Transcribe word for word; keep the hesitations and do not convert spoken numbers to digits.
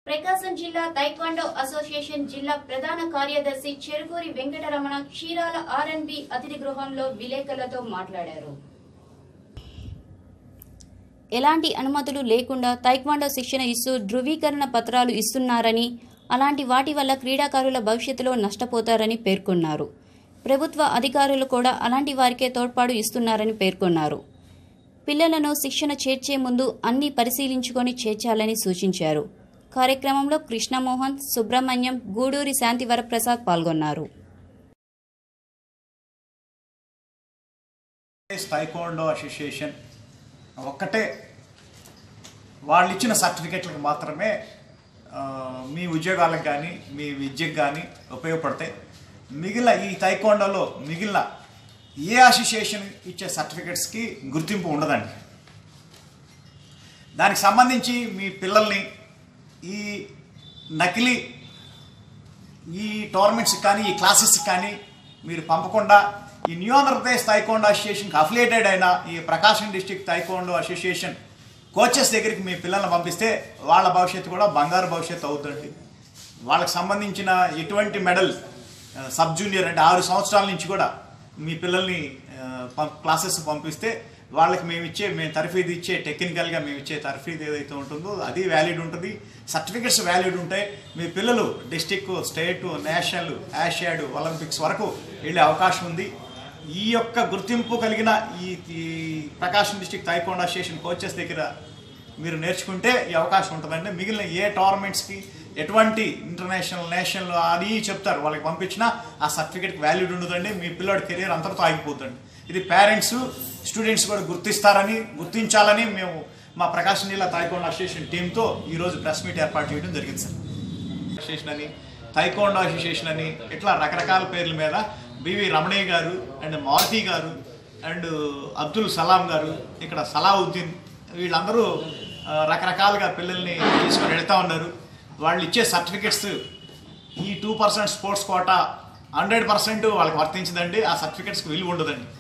ప్రకాశం జిల్లా taekwondo association జిల్లా ప్రధాన కార్యదర్శి చెరుకూరి వెంకటరమణ క్షీరాల ఆర్ అండ్ బి అతిథి గృహంలో విలేకరులతో మాట్లాడారు. ఎలాంటి అనుమతులు లేకుండా తైక్వాండో శిక్షణ ఇస్తూ ధృవీకరణ పత్రాలు ఇస్తున్నారని, అలాంటి వాటి వల్ల క్రీడాకారుల భవిష్యత్తులో నష్టపోతారని పేర్కొన్నారు. ప్రభుత్వ అధికారులు కూడా అలాంటి వారికే తోడ్పాటు ఇస్తున్నారని పేర్కొన్నారు. పిల్లలను శిక్షణ చేర్చే ముందు అన్ని పరిశీలించుకొని చేర్చాలని సూచించారు. కార్యక్రమంలో కృష్ణమోహన్, సుబ్రహ్మణ్యం, గూడూరి శాంతి వరప్రసాద్ పాల్గొన్నారు. తైక్వాండో అసోసియేషన్ ఒక్కటే వాళ్ళు ఇచ్చిన సర్టిఫికెట్లకు మాత్రమే మీ ఉద్యోగాలకు కానీ మీ విద్యకు కానీ ఉపయోగపడతాయి. మిగిలిన ఈ తైక్వాండోలో మిగిలిన ఏ అసోసియేషన్ ఇచ్చే సర్టిఫికెట్స్కి గుర్తింపు ఉండదండి. దానికి సంబంధించి మీ పిల్లల్ని ఈ నకిలీ ఈ టోర్నమెంట్స్కి కానీ ఈ క్లాసెస్కి కానీ మీరు పంపకుండా ఈ న్యూ ఆంధ్రప్రదేశ్ తైక్వాండో అసోసియేషన్కి అఫిలియేటెడ్ అయిన ఈ Prakasam district taekwondo association coaches దగ్గరికి మీ పిల్లల్ని పంపిస్తే వాళ్ళ భవిష్యత్తు కూడా బంగారు భవిష్యత్తు అవుతుంది. వాళ్ళకి సంబంధించిన ఎటువంటి మెడల్ సబ్ జూనియర్ అంటే ఆరు సంవత్సరాల నుంచి కూడా మీ పిల్లల్ని క్లాసెస్ పంపిస్తే వాళ్ళకి మేము ఇచ్చే మేము తర్ఫీదు ఇచ్చే టెక్నికల్గా మేము ఇచ్చే తర్ఫీదు ఏదైతే ఉంటుందో అది వ్యాలిడ్ ఉంటుంది. సర్టిఫికెట్స్ వ్యాలిడ్ ఉంటాయి. మీ పిల్లలు district, state, national, Asiad, Olympics వరకు వెళ్ళే అవకాశం ఉంది. ఈ యొక్క గుర్తింపు కలిగిన ఈ ఈ Prakasam district taekwondo association coaches దగ్గర మీరు నేర్చుకుంటే ఈ అవకాశం ఉంటుందండి. మిగిలిన ఏ టోర్నమెంట్స్కి ఎటువంటి ఇంటర్నేషనల్, నేషనల్ అని చెప్తారు వాళ్ళకి పంపించినా ఆ సర్టిఫికేట్కి వాల్యూడ్ ఉండదండి. మీ పిల్లోడి కెరీర్ అంతటితో ఆగిపోతుంది. ఇది పేరెంట్స్, స్టూడెంట్స్ కూడా గుర్తిస్తారని గుర్తించాలని మేము మా ప్రకాశం జిల్లా తైక్వాండో అసోసియేషన్ టీంతో ఈరోజు ప్రెస్ మీట్ ఏర్పాటు చేయడం జరిగింది సార్. అసోసియేషన్ అని, తైక్వాండో అసోసియేషన్ అని ఇట్లా రకరకాల పేర్ల మీద బివి రమణయ్య గారు అండ్ మారుతి గారు అండ్ అబ్దుల్ సలాం గారు, ఇక్కడ సలావుద్దీన్, వీళ్ళందరూ రకరకాలుగా పిల్లల్ని తీసుకొని వెళ్తూ ఉన్నారు. వాళ్ళు ఇచ్చే సర్టిఫికెట్స్ ఈ two percent sports quota hundred percent వాళ్ళకి వర్తించదండి. ఆ సర్టిఫికెట్స్కి విలువ ఉండదండి.